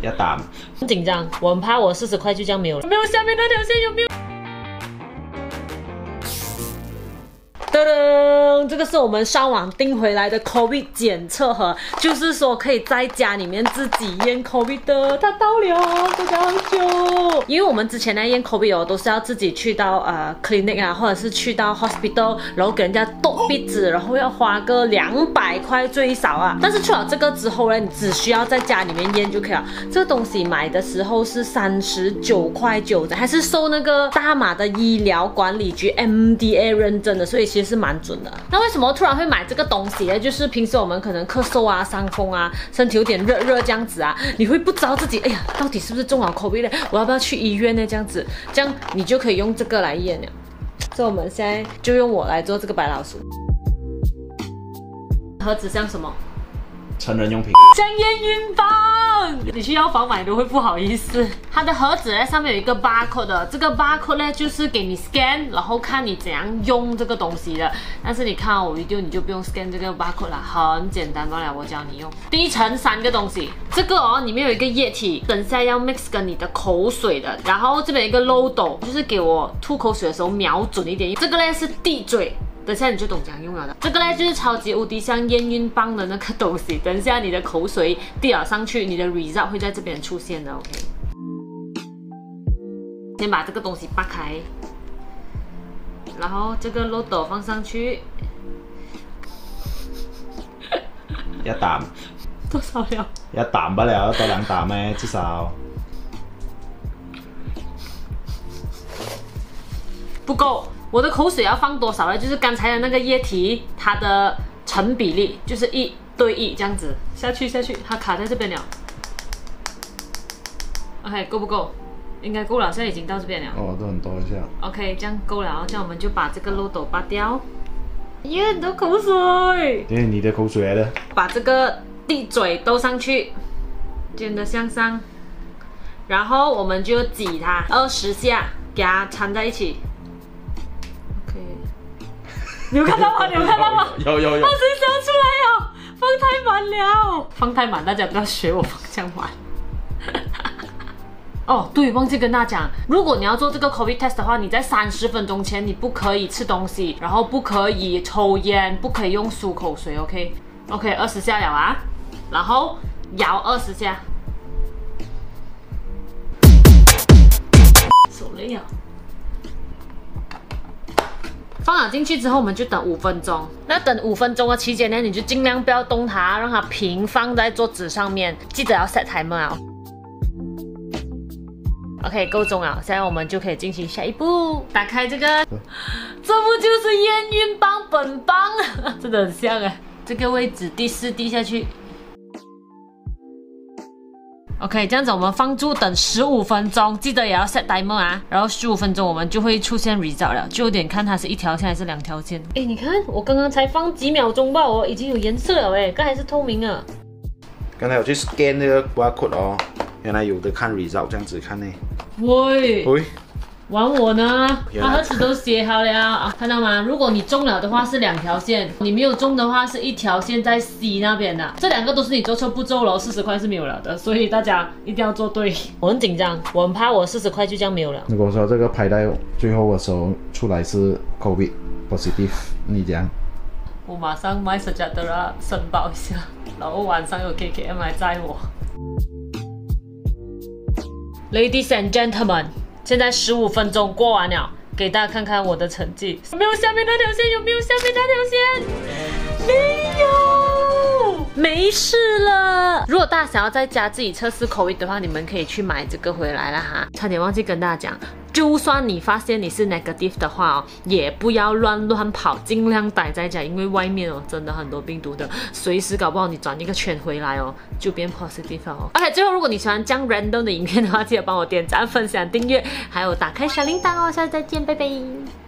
要打。 很紧张，我很怕我40块就这样没有了。没有下面那条线，有没有？噔噔，这个是我们上网订回来的 COVID 检测盒，就是说可以在家里面自己验 COVID 的。它到了，这个很久。因为我们之前在验 COVID 哦，都是要自己去到clinic 啊，或者是去到 hospital， 然后给人家剁鼻子，然后要花个200块最少啊。但是出了这个之后呢，你只需要在家里面验就可以了。这个东西买的时候是39.9块，还是受那个大马的医疗管理局 MDA 认证的，所以其实是蛮准的。那为什么突然会买这个东西呢？就是平时我们可能咳嗽啊、伤风啊，身体有点热这样子啊，你会不知道自己，哎呀，到底是不是中了 COVID 呢？我要不要去医院呢？这样子，这样你就可以用这个来验了。所以我们现在就用我来做这个白老鼠。盒子像什么？ 成人用品， 像验孕棒，你去药房买都会不好意思。它的盒子呢上面有一个 barcode 的，这个 barcode 呢就是给你 scan， 然后看你怎样用这个东西的。但是你看我 video 你就不用 scan 这个 barcode 啦，很简单罢了，我教你用。第一层3个东西，这个哦里面有一个液体，等下要 mix 跟你的口水的。然后这边有一个漏斗，就是给我吐口水的时候瞄准一点。这个呢是滴嘴。等下你就懂怎样用了的。这个呢就是超级无敌像验孕棒的那个东西。等下你的口水滴了上去，你的 result 会在这边出现的。OK， 先把这个东西扒开，然后这个漏斗放上去。 要打多少了？ 要打不了，多2打咩？至少不够。我的口水要放多少呢？就是刚才的那个液体，它的成比例就是1对1这样子下去，它卡在这边了。OK， 够不够？应该够了，现在已经到这边了。 哦，都很多一下。 OK， 这样够了，这样我们就把这个漏斗拔掉。耶，很多口水。 对，你的口水来的。 把这个滴嘴兜上去，尖的向上，然后我们就挤它20下，给它缠在一起。你有看到吗？你有看到吗？ 有。 它水想出来了，放太满了，放太满，大家不要学我放这样满。哦，对，忘记跟大家讲，如果你要做这个 COVID test 的话，你在30分钟前你不可以吃东西，然后不可以抽烟，不可以用漱口水 ，OK？ 20下了啊，然后摇20下，手累啊。放了进去之后，我们就等5分钟。那等5分钟的期间呢，你就尽量不要动它，让它平放在桌子上面。记得要 set timer 啊。OK， 够钟了，现在我们就可以进行下一步，打开这个，这不就是验孕棒本棒？真的很像哎。这个位置第4滴下去。OK， 这样子我们放住等15分钟，记得也要 set timer 啊。然后15分钟我们就会出现 result 了，就有点看它是1条线还是2条线。哎，你看我刚刚才放几秒钟吧，我已经有颜色了哎，刚才是透明的。 刚才我去 scan 那个 barcode 哦，原来有的看 result 这样子看呢。 喂。玩我呢？它盒子都写好了啊，看到吗？如果你中了的话是2条线，你没有中的话是1条线在 C 那边的。这2个都是你做错步骤了，40块是没有了的，所以大家一定要做对。我很紧张，我很怕我40块就这样没有了。 如果说这个排在最后的时候出来是 COVID positive， 你怎样？ 我马上买实价的啦，申报一下，然后晚上有 KKM 来载我。Ladies and gentlemen。现在15分钟过完了，给大家看看我的成绩。有没有下面那条线？有没有下面那条线？没有，没事了。如果大家想要在家自己测试 COVID 的话，你们可以去买这个回来了哈。差点忘记跟大家讲，就算你发现你是 negative 的话哦，也不要乱跑，尽量待在家，因为外面哦真的很多病毒的，随时搞不好你转一个圈回来哦，就变 positive 了哦。OK， 最后如果你喜欢这样 random 的影片的话，记得帮我点赞、分享、订阅，还有打开小铃铛哦。下次再见，拜拜。